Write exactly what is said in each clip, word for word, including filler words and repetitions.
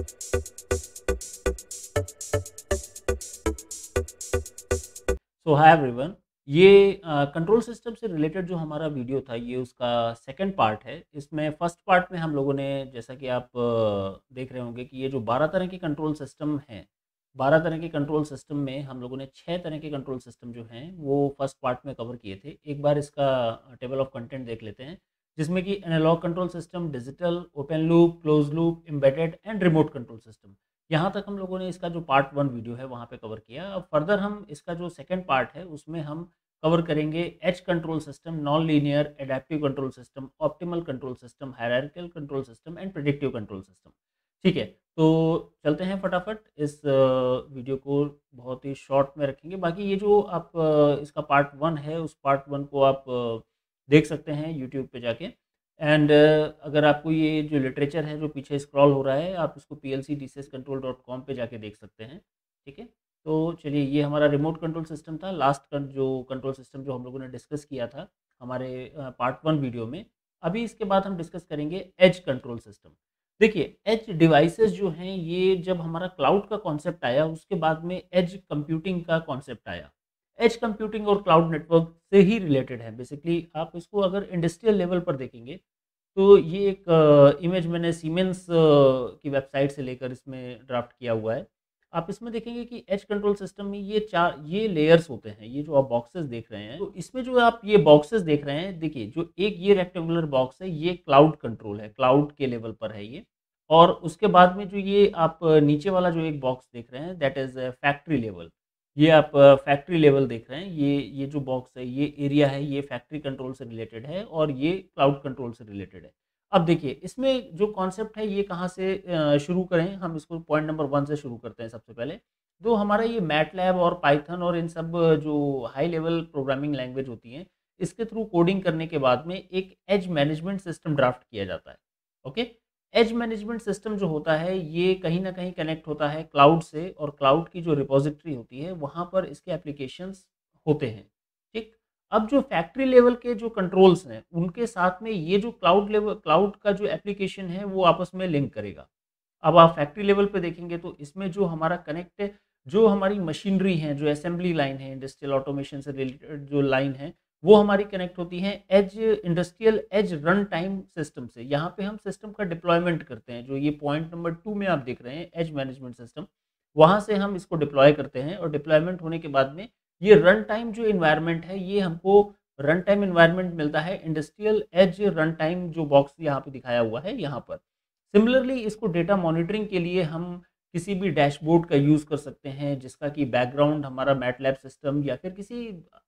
सो hi everyone, ये control system से related जो हमारा वीडियो था ये उसका सेकंड पार्ट है। इसमें फर्स्ट पार्ट में हम लोगों ने, जैसा कि आप अ, देख रहे होंगे कि ये जो बारह तरह के कंट्रोल सिस्टम हैं, बारह तरह के कंट्रोल सिस्टम में हम लोगों ने छह तरह के कंट्रोल सिस्टम जो हैं वो फर्स्ट पार्ट में कवर किए थे। एक बार इसका टेबल ऑफ कंटेंट देख लेते हैं, जिसमें कि analog control system, digital, open loop, close loop, embedded and remote control system. यहाँ तक हम लोगों ने इसका जो पार्ट वन वीडियो है वहाँ पे कवर किया। अब फर्दर हम इसका जो सेकंड पार्ट है उसमें हम कवर करेंगे edge control system, non linear adaptive control system, optimal control system, hierarchical control system and predictive control system. ठीक है, तो चलते हैं फटाफट इस वीडियो को बहुत ही शॉर्ट में रखेंगे। बाकी ये जो आप अ, इसका पार्ट वन है उस पार्ट वन को आप अ, देख सकते हैं यूट्यूब पे जाके। एंड अगर आपको ये जो लिटरेचर है जो पीछे स्क्रॉल हो रहा है, आप इसको P L C D C S control dot com पे जाके देख सकते हैं। ठीक है, तो चलिए, ये हमारा रिमोट कंट्रोल सिस्टम था। लास्ट का जो कंट्रोल सिस्टम जो हम लोगों ने डिस्कस किया था हमारे पार्ट वन वीडियो में। अभी इसके बाद हम डिस्कस करेंगे एज कंट्रोल सिस्टम। देखिए, एज डिवाइसेस जो हैं, ये जब हमारा क्लाउड का कॉन्सेप्ट आया उसके बाद में एज कंप्यूटिंग का कॉन्सेप्ट आया। एज कंप्यूटिंग और क्लाउड नेटवर्क से ही रिलेटेड है। बेसिकली आप इसको अगर इंडस्ट्रियल लेवल पर देखेंगे तो ये एक इमेज मैंने सीमेंस की वेबसाइट से लेकर इसमें ड्राफ्ट किया हुआ है। आप इसमें देखेंगे कि एज कंट्रोल सिस्टम में ये चार ये लेयर्स होते हैं। ये जो आप बॉक्सेस देख रहे हैं, तो इसमें जो आप ये बॉक्सेस देख रहे हैं, देखिए जो एक ये रेक्टेंगुलर बॉक्स है ये क्लाउड कंट्रोल है, क्लाउड के लेवल पर है ये। और उसके बाद में जो ये आप नीचे वाला जो एक बॉक्स देख रहे हैं, दैट इज़ फैक्ट्री लेवल। ये आप फैक्ट्री लेवल देख रहे हैं, ये ये जो बॉक्स है, ये एरिया है, ये फैक्ट्री कंट्रोल से रिलेटेड है और ये क्लाउड कंट्रोल से रिलेटेड है। अब देखिए, इसमें जो कॉन्सेप्ट है ये कहाँ से अ, शुरू करें, हम इसको पॉइंट नंबर वन से शुरू करते हैं सबसे पहले। तो हमारा ये मैटलैब और पाइथन और इन सब जो हाई लेवल प्रोग्रामिंग लैंग्वेज होती हैं, इसके थ्रू कोडिंग करने के बाद में एक एज मैनेजमेंट सिस्टम ड्राफ्ट किया जाता है। ओके, एज मैनेजमेंट सिस्टम जो होता है ये कहीं न कहीं कनेक्ट होता है क्लाउड से, और क्लाउड की जो रिपॉजिटरी होती है वहाँ पर इसके एप्लीकेशंस होते हैं। ठीक? अब जो फैक्ट्री लेवल के जो कंट्रोल्स हैं, उनके साथ में ये जो क्लाउड लेवल क्लाउड का जो एप्लीकेशन है वो आपस में लिंक करेगा। अब आप फैक्ट्री लेवल पे देखेंगे तो इसमें जो हमारा कनेक्ट है, जो हमारी मशीनरी है, जो असेंबली लाइन है, इंडस्ट्रियल ऑटोमेशन से रिलेटेड जो लाइन है, वो हमारी कनेक्ट होती है edge industrial edge run time system से। यहाँ पे हम सिस्टम का डिप्लॉयमेंट करते हैं। जो ये पॉइंट नंबर टू में आप देख रहे हैं, एज मैनेजमेंट सिस्टम, वहाँ से हम इसको डिप्लॉय करते हैं। और डिप्लॉयमेंट होने के बाद में ये रन टाइम जो इन्वायरमेंट है, ये हमको रन टाइम इन्वायरमेंट मिलता है इंडस्ट्रियल एज रन टाइम, जो बॉक्स यहाँ पे दिखाया हुआ है यहाँ पर। सिमिलरली इसको डेटा मॉनिटरिंग के लिए हम किसी भी डैशबोर्ड का यूज़ कर सकते हैं, जिसका कि बैकग्राउंड हमारा मैटलैब सिस्टम या फिर किसी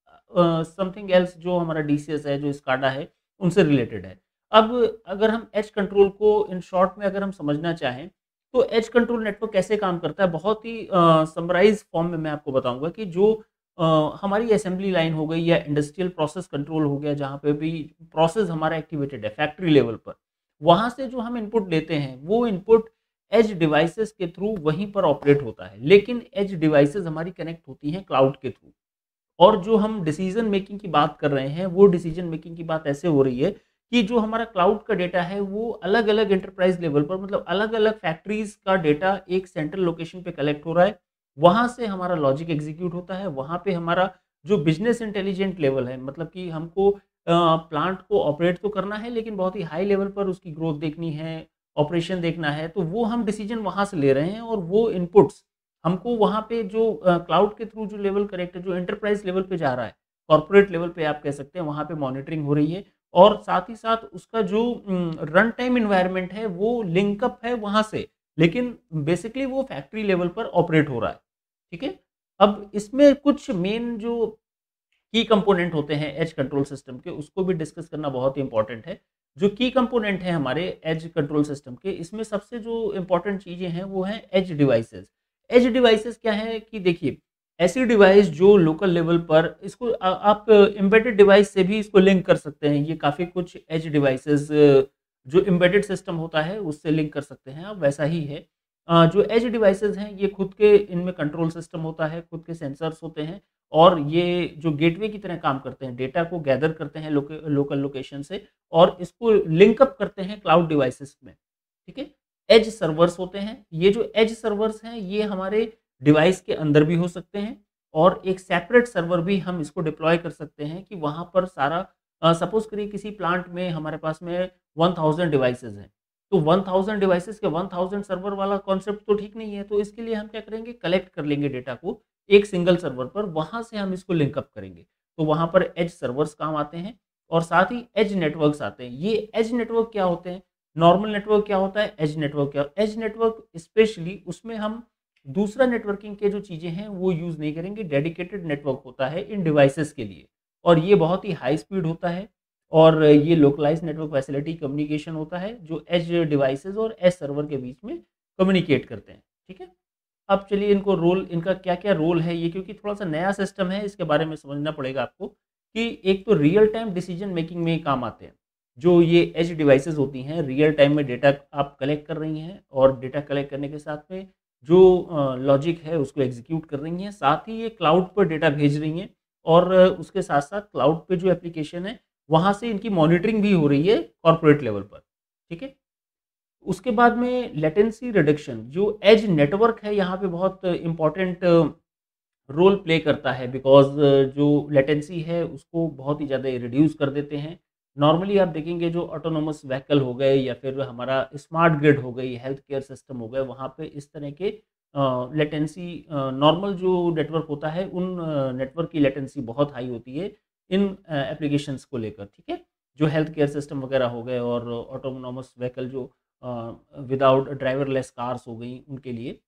समथिंग एल्स जो हमारा डी सी एस है, जो स्काडा है, उनसे रिलेटेड है। अब अगर हम एज कंट्रोल को इन शॉर्ट में अगर हम समझना चाहें, तो एज कंट्रोल नेटवर्क कैसे काम करता है, बहुत ही समराइज फॉर्म में मैं आपको बताऊंगा कि जो अ, हमारी असेंबली लाइन हो गई या इंडस्ट्रियल प्रोसेस कंट्रोल हो गया, जहाँ पे भी प्रोसेस हमारा एक्टिवेटेड है फैक्ट्री लेवल पर, वहाँ से जो हम इनपुट लेते हैं वो इनपुट एज डिवाइसेस के थ्रू वहीं पर ऑपरेट होता है। लेकिन एज डिवाइसेस हमारी कनेक्ट होती हैं क्लाउड के थ्रू। और जो हम डिसीजन मेकिंग की बात कर रहे हैं, वो डिसीजन मेकिंग की बात ऐसे हो रही है कि जो हमारा क्लाउड का डेटा है वो अलग अलग एंटरप्राइज लेवल पर, मतलब अलग अलग फैक्ट्रीज का डेटा एक सेंट्रल लोकेशन पे कलेक्ट हो रहा है। वहाँ से हमारा लॉजिक एग्जीक्यूट होता है। वहाँ पे हमारा जो बिजनेस इंटेलिजेंट लेवल है, मतलब कि हमको प्लांट को ऑपरेट तो करना है लेकिन बहुत ही हाई लेवल पर उसकी ग्रोथ देखनी है, ऑपरेशन देखना है, तो वो हम डिसीजन वहाँ से ले रहे हैं। और वो इनपुट्स हमको वहाँ पे जो क्लाउड के थ्रू जो लेवल करेक्ट है, जो एंटरप्राइज लेवल पे जा रहा है, कॉर्पोरेट लेवल पे आप कह सकते हैं, वहाँ पे मॉनिटरिंग हो रही है। और साथ ही साथ उसका जो रन टाइम इन्वायरमेंट है वो लिंकअप है वहाँ से, लेकिन बेसिकली वो फैक्ट्री लेवल पर ऑपरेट हो रहा है। ठीक है, अब इसमें कुछ मेन जो की कंपोनेंट होते हैं एज कंट्रोल सिस्टम के, उसको भी डिस्कस करना बहुत ही इंपॉर्टेंट है। जो की कंपोनेंट है हमारे एज कंट्रोल सिस्टम के, इसमें सबसे जो इंपॉर्टेंट चीज़ें हैं वो हैं एज डिवाइसेस। एज डिवाइसेस क्या है कि देखिए, ऐसी डिवाइस जो लोकल लेवल पर इसको आ, आप एम्बेडेड डिवाइस से भी इसको लिंक कर सकते हैं। ये काफ़ी कुछ एज डिवाइसेस जो एम्बेडेड सिस्टम होता है उससे लिंक कर सकते हैं आप, वैसा ही है। अ, जो एज डिवाइसेस हैं ये खुद के इनमें कंट्रोल सिस्टम होता है, खुद के सेंसर्स होते हैं, और ये जो गेटवे की तरह काम करते हैं, डेटा को गैदर करते हैं लोके, लोकल लोकेशन से, और इसको लिंक अप करते हैं क्लाउड डिवाइसेस में। ठीक है, एज सर्वर्स होते हैं। ये जो एज सर्वर्स हैं ये हमारे डिवाइस के अंदर भी हो सकते हैं और एक सेपरेट सर्वर भी हम इसको डिप्लॉय कर सकते हैं कि वहाँ पर सारा अ, सपोज़ करिए किसी प्लांट में हमारे पास में वन थाउज़ेंड डिवाइसेज़ हैं। तो वन थाउज़ेंड डिवाइसेज़ के वन थाउज़ेंड सर्वर वाला कॉन्सेप्ट तो ठीक नहीं है। तो इसके लिए हम क्या करेंगे, कलेक्ट कर लेंगे डेटा को एक सिंगल सर्वर पर, वहाँ से हम इसको लिंक अप करेंगे। तो वहाँ पर एज सर्वर्स काम आते हैं और साथ ही एज नेटवर्क्स आते हैं। ये एज नेटवर्क क्या होते हैं? नॉर्मल नेटवर्क क्या होता है? एज नेटवर्क क्या? एज नेटवर्क स्पेशली उसमें हम दूसरा नेटवर्किंग के जो चीज़ें हैं वो यूज़ नहीं करेंगे, डेडिकेटेड नेटवर्क होता है इन डिवाइसेस के लिए और ये बहुत ही हाई स्पीड होता है और ये लोकलाइज्ड नेटवर्क फैसिलिटी कम्युनिकेशन होता है जो एज डिवाइसेस और एज सर्वर के बीच में कम्युनिकेट करते हैं। ठीक है? अब चलिए इनको रोल, इनका क्या-क्या रोल है ये, क्योंकि थोड़ा-सा नया सिस्टम है इसके बारे में समझना पड़ेगा आपको कि एक तो रियल टाइम डिसीजन मेकिंग में काम आते हैं। जो ये एज डिवाइसेस होती हैं रियल टाइम में डेटा आप कलेक्ट कर रही हैं और डेटा कलेक्ट करने के साथ में जो अ, लॉजिक है उसको एग्जीक्यूट कर रही हैं, साथ ही ये क्लाउड पर डेटा भेज रही हैं और अ, उसके साथ-साथ क्लाउड पे जो एप्लीकेशन है वहाँ से इनकी मॉनिटरिंग भी हो रही है कॉर्पोरेट लेवल पर। ठीक है? उसके बाद में लेटेंसी रिडक्शन, जो एज नेटवर्क है यहाँ पे बहुत इम्पोर्टेंट रोल प्ले करता है बिकॉज़ जो लेटेंसी है उसको बहुत ही ज़्यादा रिड्यूस कर देते हैं। नॉर्मली आप देखेंगे जो ऑटोनोमस व्हीकल हो गए या फिर हमारा स्मार्ट ग्रिड हो गई, हेल्थ केयर सिस्टम हो गए, वहाँ पे इस तरह के अ, लेटेंसी अ, नॉर्मल जो नेटवर्क होता है उन अ, नेटवर्क की लेटेंसी बहुत हाई होती है इन अ, एप्लीकेशंस को लेकर। ठीक है? जो हेल्थ केयर सिस्टम वगैरह हो गए और ऑटोनोमस व्हीकल जो अ, विदाउट ड्राइवरलेस कार्स हो गई उनके लिए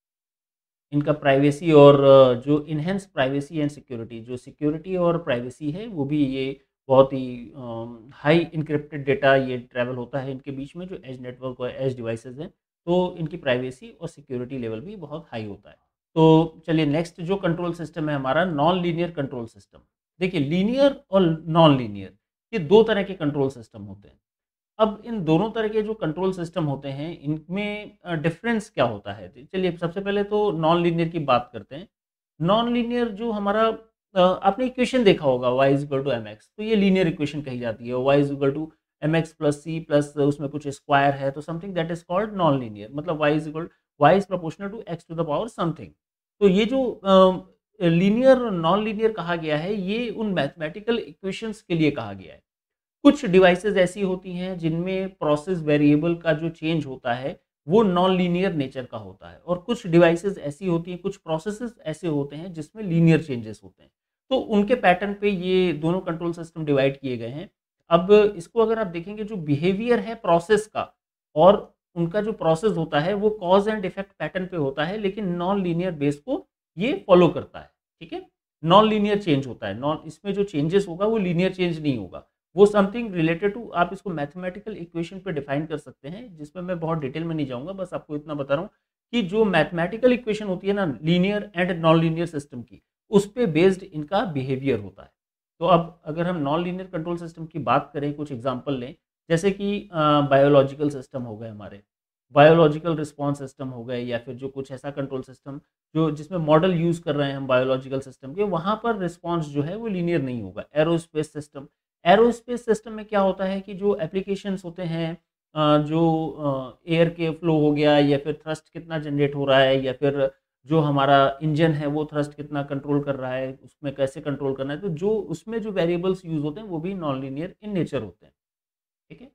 इनका प्राइवेसी और अ, जो इन्हेंस प्राइवेसी एंड सिक्योरिटी, जो सिक्योरिटी और प्राइवेसी है वो भी ये बहुत ही हाई इनक्रिप्टेड डेटा ये ट्रैवल होता है इनके बीच में जो एज नेटवर्क और एज डिवाइसेस हैं, तो इनकी प्राइवेसी और सिक्योरिटी लेवल भी बहुत हाई होता है। तो चलिए नेक्स्ट जो कंट्रोल सिस्टम है हमारा नॉन लीनियर कंट्रोल सिस्टम। देखिए लीनियर और नॉन लीनियर ये दो तरह के कंट्रोल सिस्टम होते हैं। अब इन दोनों तरह के जो कंट्रोल सिस्टम होते हैं, इनमें अ, डिफ़रेंस क्या होता है? तो चलिए सबसे पहले तो नॉन लीनियर की बात करते हैं। नॉन लीनियर जो हमारा अ, आपने इक्वेशन देखा होगा y is equal to MX, तो ये लीनियर इक्वेशन कही जाती है। y is equal to MX plus C plus उसमें कुछ स्क्वायर है, तो something that is called non linear. मतलब y is equal y is proportional to x to the power something. तो ये जो अ, लीनियर नॉन लीनियर कहा गया है, ये उन मैथमेटिकल इक्वेशंस के लिए कहा गया है। कुछ डिवाइसेज़ ऐसी होती हैं जिनमें प्रोसेस वेरिएबल का जो चेंज होता है, वो नॉन लीनियर नेचर का होता है और कुछ डिवाइसेज़ ऐसी होती हैं, कुछ प्रोसेसेस ऐसे होते हैं जिसमें लीनियर चेंजेस होते हैं। तो उनके पैटर्न पे ये दोनों कंट्रोल सिस्टम डिवाइड किए गए हैं। अब इसको अगर आप देखेंगे जो बिहेवियर है प्रोसेस का और उनका जो प्रोसेस होता है वो कॉज़ एंड इफेक्ट पैटर्न पे होता है, लेकिन नॉन लीनियर बेस को ये फॉलो करता है। ठीक है? नॉन लीनियर चेंज होता है, नॉन इसमें जो चेंजेस होगा वो लीनियर चेंज नहीं होगा। वो समथिंग रिलेटेड टू आप इसको मैथमेटिकल इक्वेशन पे डिफाइन कर सकते हैं, जिसमें मैं बहुत डिटेल में नहीं जाऊँगा, बस आपको इतना बता रहा हूँ कि जो मैथमेटिकल इक्वेशन होती है ना linear and non linear system की, उस पे बेस्ड इनका बिहेवियर होता है। तो अब अगर हम नॉन लीनियर कंट्रोल सिस्टम की बात करें, कुछ एग्जांपल लें, जैसे कि अ, बायोलॉजिकल सिस्टम हो गए हमारे, बायोलॉजिकल रिस्पॉन्स सिस्टम हो गए या फिर जो कुछ ऐसा कंट्रोल सिस्टम जो जिसमें मॉडल यूज़ कर रहे हैं हम बायोलॉजिकल सिस्टम के, वहाँ पर रिस्पॉन्स जो है वो लीनियर नहीं होगा। एरोस्पेस सिस्टम, एरोस्पेस सिस्टम में क्या होता है कि जो एप्लीकेशंस होते हैं अ, जो एयर के फ्लो हो गया या फिर थ्रस्ट कितना जनरेट हो रहा है या फिर जो हमारा इंजन है वो थ्रस्ट कितना कंट्रोल कर रहा है, उसमें कैसे कंट्रोल करना है, तो जो उसमें जो वेरिएबल्स यूज़ होते हैं वो भी नॉन लीनियर इन नेचर होते हैं। ठीक है?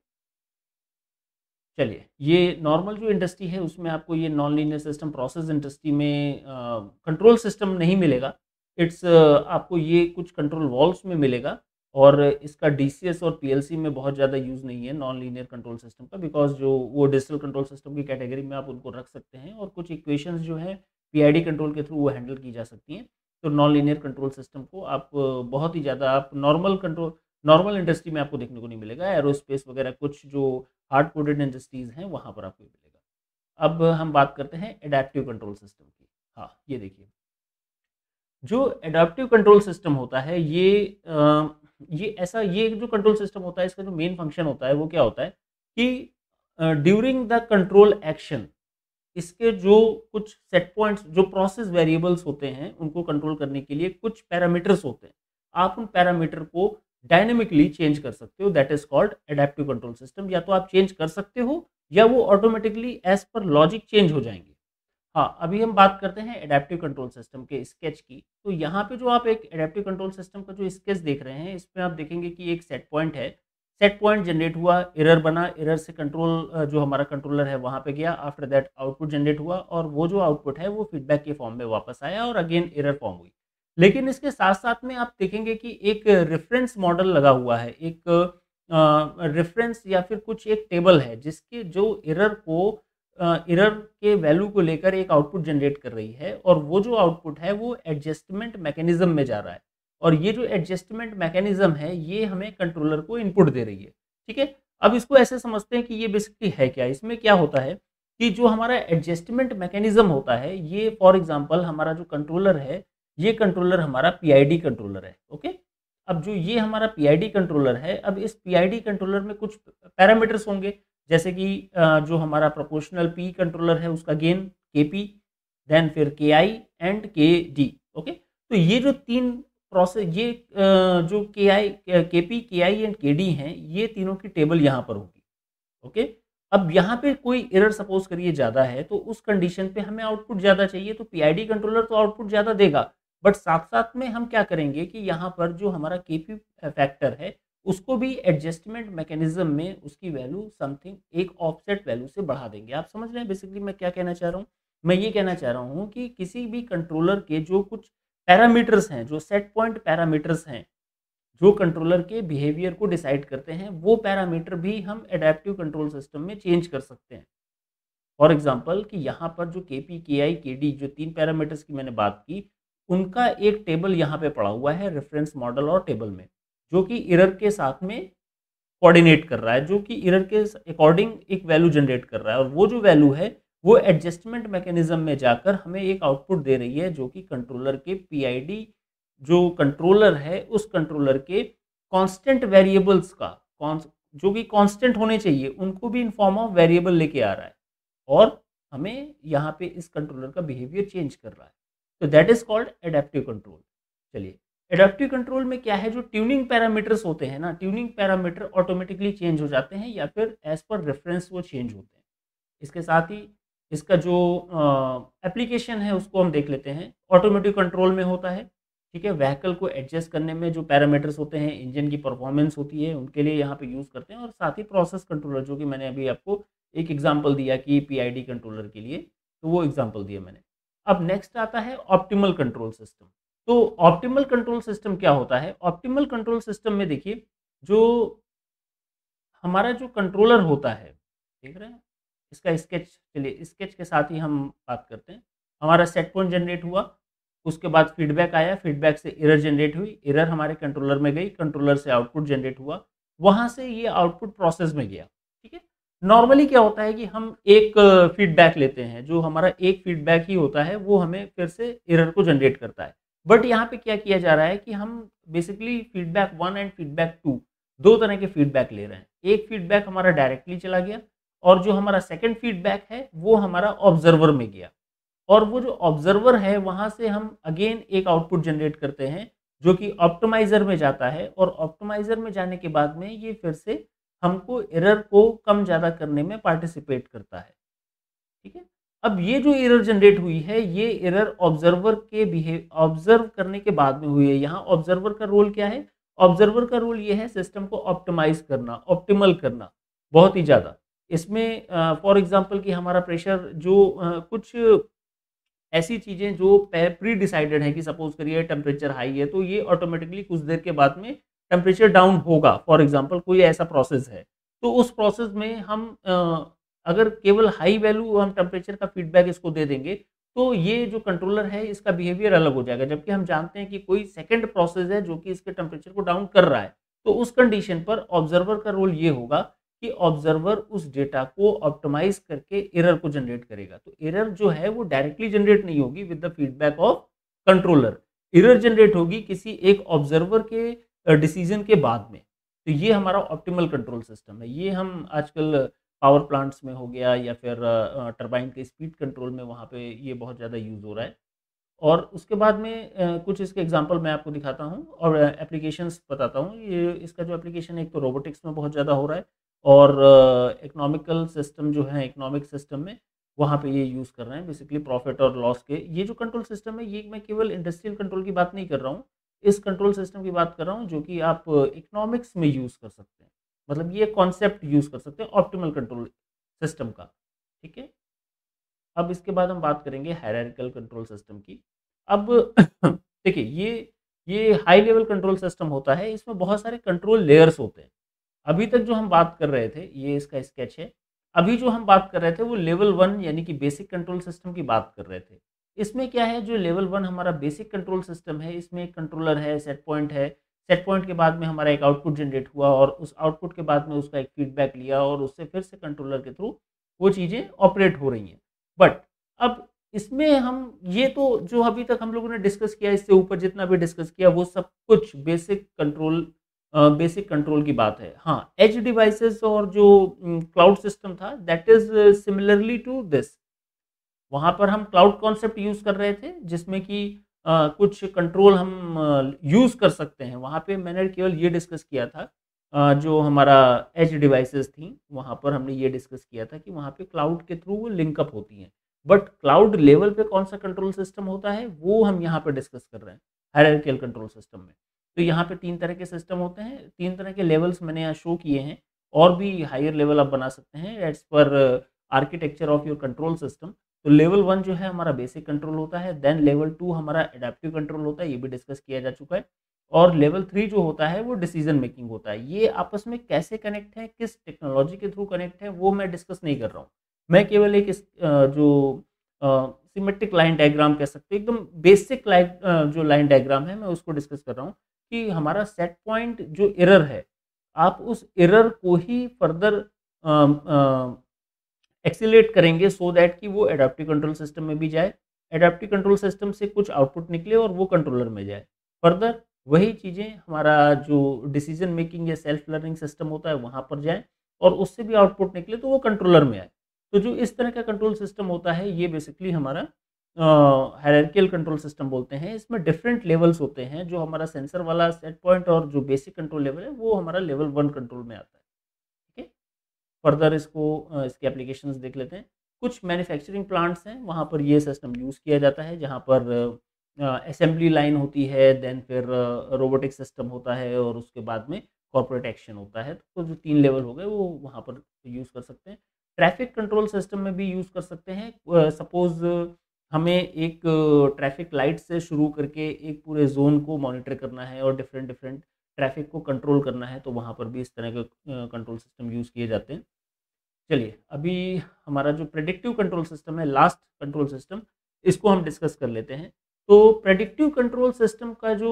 चलिए, ये नॉर्मल जो इंडस्ट्री है उसमें आपको ये non linear system process industry में अ, कंट्रोल सिस्टम नहीं मिलेगा। इट्स आपको ये कुछ कंट्रोल वॉल्व्स में मिलेगा और इसका डीसीएस और पीएलसी में बहुत ज़्यादा यूज़ नहीं है नॉन लीनियर कंट्रोल सिस्टम का, बिकॉज़ जो वो डिजिटल कंट्रोल सिस्टम की कैटेगरी में आप उनको रख सकते हैं और कुछ इक्वेशंस जो हैं पीआईडी कंट्रोल के थ्रू वो हैंडल की जा सकती हैं। तो नॉन लीनियर कंट्रोल सिस्टम को आप अ, बहुत ही ज़्यादा आप नॉर्मल कंट्रोल नॉर्मल इंडस्ट्री में आपको देखने को नहीं मिलेगा। एरोस्पेस वगैरह कुछ जो हार्ड कोडेड इंडस्ट्रीज़ हैं वहाँ पर आपको मिलेगा। अब हम बात करते हैं एडैप्टिव कंट्रोल सिस्टम की। हाँ, ये देखिए, जो एडैप्टिव कंट्रोल सिस्टम होता है ये अ, ये ऐसा ये जो कंट्रोल सिस्टम होता है इसका जो मेन फंक्शन होता है वो क्या होता है कि अ, ड्यूरिंग द कंट्रोल एक्शन इसके जो कुछ सेट पॉइंट्स जो प्रोसेस वेरिएबल्स होते हैं उनको कंट्रोल करने के लिए कुछ पैरामीटर्स होते हैं। आप उन पैरामीटर को डायनामिकली चेंज कर सकते हो, that is called adaptive control system. या तो आप चेंज कर सकते हो या वो ऑटोमेटिकली एज पर लॉजिक चेंज हो जाएंगे। हाँ, अभी हम बात करते हैं एडेप्टिव कंट्रोल सिस्टम के स्केच की। तो यहाँ पे जो आप एक एडेप्टिव कंट्रोल सिस्टम का जो स्केच देख रहे हैं, इसमें आप देखेंगे कि एक सेट पॉइंट है। सेट पॉइंट जनरेट हुआ, एरर बना, एरर से कंट्रोल अ, जो हमारा कंट्रोलर है वहाँ पे गया। आफ्टर दैट आउटपुट जनरेट हुआ और वो जो आउटपुट है वो फीडबैक के फॉर्म में वापस आया और अगेन एरर फॉर्म हुई। लेकिन इसके साथ-साथ में आप देखेंगे कि एक रेफरेंस मॉडल लगा हुआ है, एक अ, रेफरेंस या फिर कुछ एक टेबल है जिसके जो एरर को अ, एरर के वैल्यू को लेकर एक आउटपुट जनरेट कर रही है और वो जो आउटपुट है वो एडजस्टमेंट मैकेनिज्म में जा रहा है। और ये जो एडजस्टमेंट मैकेनिज्म है ये हमें कंट्रोलर को इनपुट दे रही है। ठीक है? अब इसको ऐसे समझते हैं कि ये बेसिकली है क्या? इसमें क्या होता है कि जो हमारा एडजस्टमेंट मैकेनिज्म होता है, ये फॉर एग्जांपल हमारा जो कंट्रोलर है, ये कंट्रोलर हमारा पीआईडी कंट्रोलर है। ओके? अब जो ये हमारा पीआईडी कंट्रोलर है, अब इस पीआईडी कंट्रोलर में कुछ पैरामीटर्स होंगे, जैसे कि अ, जो हमारा प्रोपोर्शनल पी कंट्रोलर है उसका गेन केपी, देन फिर K I and K D. Okay, तो ये जो तीन प्रोसेस, ये अ, जो के आई के पी के आई एंड के डी हैं, ये तीनों की टेबल यहाँ पर होगी। ओके, अब यहाँ पे कोई एरर सपोज करिए ज़्यादा है, तो उस कंडीशन पे हमें आउटपुट ज़्यादा चाहिए, तो पीआईडी कंट्रोलर तो आउटपुट ज़्यादा देगा। बट साथ-साथ में हम क्या करेंगे कि यहाँ पर जो हमारा केपी फैक्टर है, उसको भी एडजस्टमेंट मैकेनिज्म में उसकी वैल्यू समथिंग एक ऑफसेट वैल्यू से बढ़ा देंगे। आप समझ रहे हैं बेसिकली मैं क्या कहना चाह रहा हूँ? मैं ये कहना चाह रहा हूँ कि किसी भी कंट्रोलर के जो कुछ पैरामीटर्स हैं, जो सेट पॉइंट पैरामीटर्स हैं, जो कंट्रोलर के बिहेवियर को डिसाइड करते हैं, वो पैरामीटर भी हम एडेप्टिव कंट्रोल सिस्टम में चेंज कर सकते हैं। फॉर एग्जांपल कि यहाँ पर जो के पी, के आई, के डी जो तीन पैरामीटर्स की मैंने बात की, उनका एक टेबल यहाँ पे पड़ा हुआ है रेफरेंस मॉडल और टेबल में, जो कि एरर के साथ में कोऑर्डिनेट कर रहा है, जो कि एरर के अकॉर्डिंग एक वैल्यू जनरेट कर रहा है। और वो जो वैल्यू है वो एडजस्टमेंट मैकेनिज्म में जाकर हमें एक आउटपुट दे रही है, जो कि कंट्रोलर के पीआईडी जो कंट्रोलर है उस कंट्रोलर के कांस्टेंट वेरिएबल्स का कौन जो कि कांस्टेंट होने चाहिए उनको भी इन फॉर्म ऑफ वेरिएबल लेके आ रहा है और हमें यहाँ पे इस कंट्रोलर का बिहेवियर चेंज कर रहा है। तो that is called adaptive control. चलिए, एडेप्टिव कंट्रोल में क्या है, जो ट्यूनिंग पैरामीटर्स होते हैं ना, ट्यूनिंग पैरामीटर ऑटोमेटिकली चेंज हो जाते हैं या फिर एज पर रेफरेंस वो चेंज होते हैं। इसके साथ ही इसका जो एप्लीकेशन है उसको हम देख लेते हैं। ऑटोमेटिक कंट्रोल में होता है, ठीक है, व्हीकल को एडजस्ट करने में जो पैरामीटर्स होते हैं, इंजन की परफॉर्मेंस होती है, उनके लिए यहाँ पे यूज़ करते हैं। और साथ ही प्रोसेस कंट्रोलर, जो कि मैंने अभी आपको एक एग्जांपल दिया कि पीआईडी कंट्रोलर के लिए, तो वो एग्जांपल दिया मैंने। अब नेक्स्ट आता है ऑप्टिमल कंट्रोल सिस्टम। तो ऑप्टिमल कंट्रोल सिस्टम क्या होता है? ऑप्टिमल कंट्रोल सिस्टम में देखिए, जो हमारा जो कंट्रोलर होता है, देख रहे हैं? इसका स्केच, चलिए स्केच के साथ ही हम बात करते हैं। हमारा सेट पॉइंट जनरेट हुआ, उसके बाद फीडबैक आया, फीडबैक से एरर जनरेट हुई, एरर हमारे कंट्रोलर में गई, कंट्रोलर से आउटपुट जनरेट हुआ, वहाँ से ये आउटपुट प्रोसेस में गया, ठीक है? नॉर्मली क्या होता है कि हम एक फीडबैक लेते हैं, जो हमारा एक फीडबैक ही होता है, वो हमें फिर से एरर को जनरेट करता है। बट यहाँ पे क्या किया जा रहा है कि हम basically feedback one and feedback two, दो तरह के फीडबैक ले रहे हैं। एक फीडबैक हमारा डायरेक्टली चला गया और जो हमारा सेकंड फीडबैक है वो हमारा ऑब्जर्वर में गया, और वो जो ऑब्जर्वर है वहाँ से हम अगेन एक आउटपुट जनरेट करते हैं, जो कि ऑप्टिमाइज़र में जाता है, और ऑप्टिमाइज़र में जाने के बाद में ये फिर से हमको एरर को कम ज़्यादा करने में पार्टिसिपेट करता है, ठीक है? अब ये जो एरर जनरेट हुई है, ये एरर ऑब्जर्वर के बिहेव ऑब्जर्व करने के बाद में हुई है। यहाँ ऑब्जर्वर का रोल क्या है? ऑब्जर्वर का रोल ये है सिस्टम को ऑप्टिमाइज़ करना, ऑप्टिमल करना, बहुत ही ज़्यादा। इसमें अ, फॉर एग्ज़ाम्पल कि हमारा प्रेशर जो अ, कुछ ऐसी चीज़ें जो पै प्री डिसाइडेड हैं, कि सपोज़ करिए टेम्परेचर हाई है, तो ये ऑटोमेटिकली कुछ देर के बाद में टेम्परेचर डाउन होगा, फॉर एग्ज़ाम्पल कोई ऐसा प्रोसेस है। तो उस प्रोसेस में हम अ, अगर केवल हाई वैल्यू हम टेम्परेचर का फीडबैक इसको दे देंगे, तो ये जो कंट्रोलर है इसका बिहेवियर अलग हो जाएगा। जबकि हम जानते हैं कि कोई सेकंड प्रोसेस है जो कि इसके टेम्परेचर को डाउन कर रहा है, तो उस कंडीशन पर ऑब्जर्वर का रोल ये होगा कि ऑब्जर्वर उस डेटा को ऑप्टिमाइज़ करके एरर को जनरेट करेगा। तो एरर जो है वो डायरेक्टली जनरेट नहीं होगी with the feedback of controller, error generate होगी किसी एक ऑब्जर्वर के अ, डिसीजन के बाद में। तो ये हमारा ऑप्टिमल कंट्रोल सिस्टम है। ये हम आजकल पावर प्लांट्स में हो गया या फिर अ, टरबाइन के स्पीड कंट्रोल में, वहाँ पे ये बहुत ज़्यादा यूज़ हो रहा है। और उसके बाद में अ, कुछ इसके एग्जांपल मैं आपको दिखाता हूँ और एप्लीकेशंस बताता हूँ। ये इसका जो एप्लीकेशन है, एक तो रोबोटिक्स में बहुत ज़्यादा हो रहा है, और इकोनॉमिकल सिस्टम जो है, इकोनॉमिक सिस्टम में वहाँ पे ये यूज़ कर रहे हैं बेसिकली प्रॉफिट और लॉस के। ये जो कंट्रोल सिस्टम है, ये मैं केवल इंडस्ट्रियल कंट्रोल की बात नहीं कर रहा हूँ, इस कंट्रोल सिस्टम की बात कर रहा हूँ जो कि आप इकोनॉमिक्स में यूज़ कर सकते हैं। मतलब ये कॉन्सेप्ट यूज़ कर सकते हैं ऑप्टिमल कंट्रोल सिस्टम का, ठीक है। अब इसके बाद हम बात करेंगे हायरार्किकल कंट्रोल सिस्टम की। अब देखिए, ये ये हाई लेवल कंट्रोल सिस्टम होता है, इसमें बहुत सारे कंट्रोल लेयर्स होते हैं। अभी तक जो हम बात कर रहे थे, ये इसका स्केच है। अभी जो हम बात कर रहे थे वो लेवल वन यानी कि बेसिक कंट्रोल सिस्टम की बात कर रहे थे। इसमें क्या है, जो लेवल वन हमारा बेसिक कंट्रोल सिस्टम है, इसमें एक कंट्रोलर है, सेट पॉइंट है। सेट पॉइंट के बाद में हमारा एक आउटपुट जनरेट हुआ और उस आउटपुट के बाद में उसका एक फीडबैक लिया और उससे फिर से कंट्रोलर के थ्रू वो चीज़ें ऑपरेट हो रही हैं। बट अब इसमें हम ये तो जो अभी तक हम लोगों ने डिस्कस किया, इससे ऊपर जितना भी डिस्कस किया वो सब कुछ बेसिक कंट्रोल अ, बेसिक कंट्रोल की बात है। हाँ, एज डिवाइसेस और जो उम, क्लाउड सिस्टम था that is similarly to this. वहाँ पर हम क्लाउड कॉन्सेप्ट यूज़ कर रहे थे जिसमें कि अ, कुछ कंट्रोल हम अ, यूज़ कर सकते हैं। वहाँ पे मैंने केवल ये डिस्कस किया था, अ, जो हमारा एज डिवाइसेस थी, वहाँ पर हमने ये डिस्कस किया था कि वहाँ पे क्लाउड के थ्रू वो लिंक अप होती हैं। बट क्लाउड लेवल पे कौन-सा कंट्रोल सिस्टम होता है, वो हम यहाँ पे डिस्कस कर रहे हैं, हायरार्किकल कंट्रोल सिस्टम में। तो यहाँ पे तीन तरह के सिस्टम होते हैं, तीन तरह के लेवल्स मैंने यहाँ शो किए हैं, और भी हायर लेवल आप बना सकते हैं as per architecture of your control system. तो लेवल वन जो है हमारा बेसिक कंट्रोल होता है, देन लेवल टू हमारा एडाप्टिव कंट्रोल होता है, ये भी डिस्कस किया जा चुका है, और लेवल थ्री जो होता है वो डिसीजन मेकिंग होता है। ये आपस में कैसे कनेक्ट है, किस टेक्नोलॉजी के थ्रू कनेक्ट है, वो मैं डिस्कस नहीं कर रहा हूँ। मैं केवल एक इस अ, जो अ, सिमेट्रिक लाइन डायग्राम कह सकते हैं, एकदम बेसिक लाइन अ, जो लाइन डायग्राम है, मैं उसको डिस्कस कर रहा हूँ कि हमारा सेट पॉइंट जो एरर है, आप उस एरर को ही फर्दर अ अ एक्सेलेरेट करेंगे सो दैट कि वो एडाप्टिव कंट्रोल सिस्टम में भी जाए, एडाप्टिव कंट्रोल सिस्टम से कुछ आउटपुट निकले और वो कंट्रोलर में जाए। फर्दर वही चीज़ें हमारा जो डिसीजन मेकिंग या सेल्फ लर्निंग सिस्टम होता है वहाँ पर जाए और उससे भी आउटपुट निकले तो वो कंट्रोलर में आए। तो जो इस तरह का कंट्रोल सिस्टम होता है, ये बेसिकली हमारा अ, हायरार्किकल कंट्रोल सिस्टम बोलते हैं। इसमें डिफरेंट लेवल्स होते हैं, जो हमारा सेंसर वाला सेट पॉइंट और जो बेसिक कंट्रोल लेवल है वो हमारा लेवल वन कंट्रोल में आता है। ठीक है? फर्दर इसको अ, इसके एप्लीकेशंस देख लेते हैं। कुछ मैन्युफैक्चरिंग प्लांट्स हैं, वहाँ पर ये सिस्टम यूज़ किया जाता है, जहाँ पर अ, असेंबली लाइन होती है, देन फिर रोबोटिक सिस्टम होता है और उसके बाद में कॉर्पोरेट एक्शन होता है। तो जो तीन लेवल हो गए वो वहाँ पर यूज़ कर सकते हैं। ट्रैफिक कंट्रोल सिस्टम में भी यूज़ कर सकते हैं। अ, सपोज़ हमें एक ट्रैफिक लाइट से शुरू करके एक पूरे ज़ोन को मॉनिटर करना है और डिफरेंट डिफरेंट ट्रैफिक को कंट्रोल करना है, तो वहाँ पर भी इस तरह के अ, कंट्रोल सिस्टम यूज़ किए जाते हैं। चलिए, अभी हमारा जो प्रेडिक्टिव कंट्रोल सिस्टम है, लास्ट कंट्रोल सिस्टम, इसको हम डिस्कस कर लेते हैं। तो प्रेडिक्टिव कंट्रोल सिस्टम का जो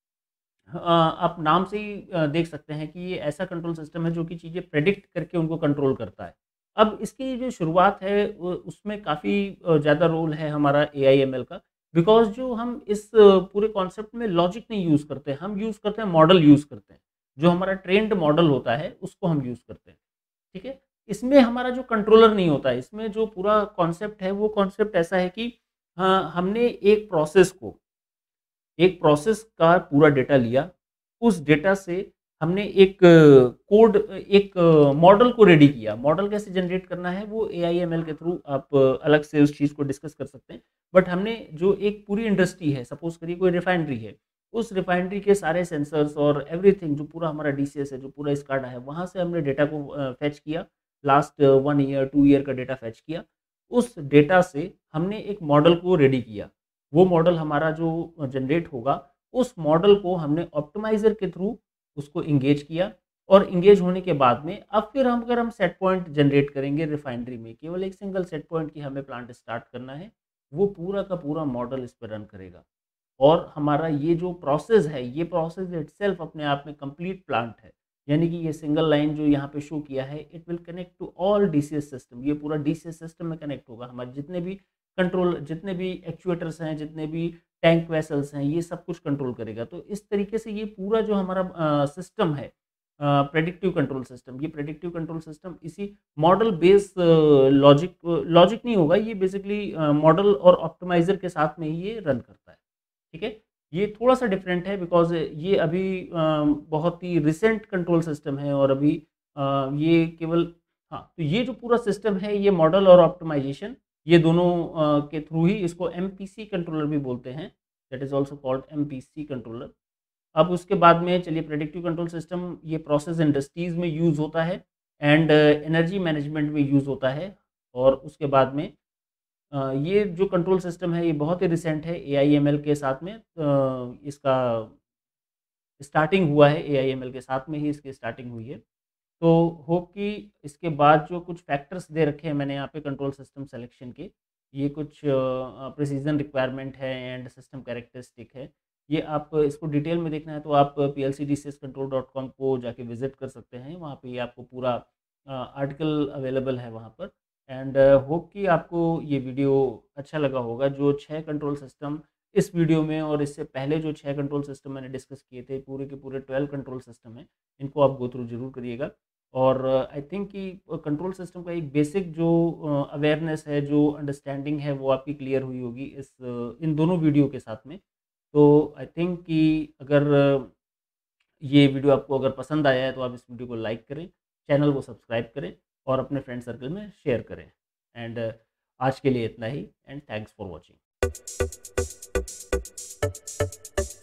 अ, आप नाम से ही अ, देख सकते हैं कि ये ऐसा कंट्रोल सिस्टम है जो कि चीज़ें प्रेडिक्ट करके उनको कंट्रोल करता है। अब इसकी जो शुरुआत है उ उसमें काफ़ी अ, ज़्यादा रोल है हमारा एआई-एमएल का, बिकॉज़ जो हम इस अ, पूरे कॉन्सेप्ट में लॉजिक नहीं यूज़ करते, हम यूज़ करते हैं मॉडल यूज़ करते हैं। जो हमारा ट्रेन्ड मॉडल होता है, उसको हम यूज़ करते हैं। ठीक है? इसमें हमारा जो कंट्रोलर नहीं होता है, इसमें जो पूरा कॉन्सेप्ट है, वो कॉन्सेप्ट ऐसा है कि हाँ, हमने एक प्रोसेस को एक प्रोसेस का पूरा डेटा लिया, उस डेटा से हमने एक कोड एक मॉडल को रेडी किया। मॉडल कैसे जनरेट करना है वो एआई-एमएल के थ्रू आप अ, अलग से उस चीज़ को डिस्कस कर सकते हैं। बट हमने जो एक पूरी इंडस्ट्री है, सपोज़ करिए कोई रिफाइनरी है, उस रिफाइनरी के सारे सेंसर्स और एवरीथिंग जो पूरा हमारा डीसीएस है, जो पूरा स्काडा है, वहाँ से हमने डेटा को अ, फेच किया। Last one year, two year का डेटा फेच किया। उस डेटा से हमने एक मॉडल को रेडी किया। वो मॉडल हमारा जो जनरेट होगा, उस मॉडल को हमने ऑप्टिमाइज़र के थ्रू उसको एंगेज किया और एंगेज होने के बाद में अब फिर हम अगर हम सेट पॉइंट जनरेट करेंगे रिफाइनरी में, केवल एक सिंगल सेट पॉइंट की हमें प्लांट स्टार्ट करना है, वो पूरा का पूरा मॉडल इस पे रन करेगा। और हमारा ये जो प्रोसेस है, ये प्रोसेस इटसेल्फ अपने आप में कंप्लीट प्लांट है। यानी कि ये सिंगल लाइन जो यहाँ पे शो किया है, it will connect to all DCS system. ये पूरा डीसीएस सिस्टम में कनेक्ट होगा। हमारे जितने भी कंट्रोल जितने भी एक्चुएटर्स हैं, जितने भी टैंक वेसल्स हैं, ये सब कुछ कंट्रोल करेगा। तो इस तरीके से ये पूरा जो हमारा अ, सिस्टम है, अ, प्रेडिक्टिव कंट्रोल सिस्टम, ये प्रेडिक्टिव कंट्रोल सिस्टम इसी मॉडल बेस्ड लॉजिक लॉजिक नहीं होगा, ये बेसिकली अ, मॉडल और ऑप्टिमाइज़र के साथ में ही ये रन करता है। ठीक है? ये थोड़ा-सा डिफरेंट है बिकॉज़ ये अभी अ, बहुत ही रिसेंट कंट्रोल सिस्टम है और अभी अ, ये केवल हाँ, तो ये जो पूरा सिस्टम है ये मॉडल और ऑप्टिमाइज़ेशन ये दोनों अ, के थ्रू ही इसको एमपीसी कंट्रोलर भी बोलते हैं, that is also called MPC controller. अब उसके बाद में चलिए प्रेडिक्टिव कंट्रोल सिस्टम ये प्रोसेस इंडस्ट्रीज़ में यूज़ होता है एंड एनर्जी मैनेजमेंट में यूज़ होता है और उसके बाद में अ, ये जो कंट्रोल सिस्टम है ये बहुत ही रिसेंट है एआईएमएल के साथ में अ, इसका स्टार्टिंग हुआ है एआईएमएल के साथ में ही इसकी स्टार्टिंग हुई है। तो होप कि इसके बाद जो कुछ फैक्टर्स दे रखे हैं मैंने यहाँ पे कंट्रोल सिस्टम सिलेक्शन के, ये कुछ अ, प्रिसीजन रिक्वायरमेंट है एंड सिस्टम कैरेक्टरिस्टिक है। ये आप इसको डिटेल में देखना है तो आप पीएलसीडीसीएसकंट्रोल डॉट कॉम को जाके विज़िट कर सकते हैं। वहाँ पे ये आपको पूरा अ, आर्टिकल अवेलेबल है वहाँ पर एंड होप कि आपको ये वीडियो अच्छा लगा होगा। जो छह कंट्रोल सिस्टम इस वीडियो में और इससे पहले जो छह कंट्रोल सिस्टम मैंने डिस्कस किए थे, पूरे के पूरे ट्वेल्व कंट्रोल सिस्टम हैं, इनको आप गो थ्रू ज़रूर करिएगा। और आई थिंक कि कंट्रोल सिस्टम का एक बेसिक जो अवेयरनेस है, जो अंडरस्टैंडिंग है, वो आपकी क्लियर हुई होगी इस अ, इन दोनों वीडियो के साथ में। तो आई थिंक कि अगर अ, ये वीडियो आपको अगर पसंद आया है तो आप इस वीडियो को लाइक करें, चैनल को सब्सक्राइब करें और अपने फ्रेंड सर्कल में शेयर करें। एंड आज के लिए इतना ही एंड थैंक्स फॉर वॉचिंग।